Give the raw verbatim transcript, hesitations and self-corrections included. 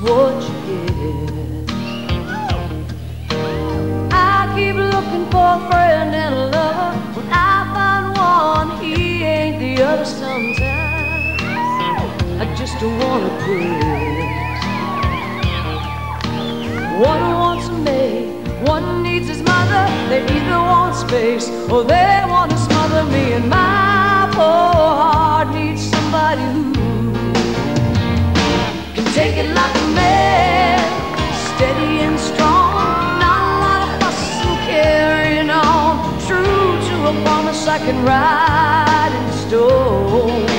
what you get. I keep looking for a friend and a lover. When I find one, he ain't the other. Sometimes I just don't wanna quit. One wants a maid, one needs his mother. They either want space or they want to smother me. And my poor heart needs somebody who can take it like a man, steady and strong. Not a lot of fuss and carrying on. True to a promise I can ride in stone.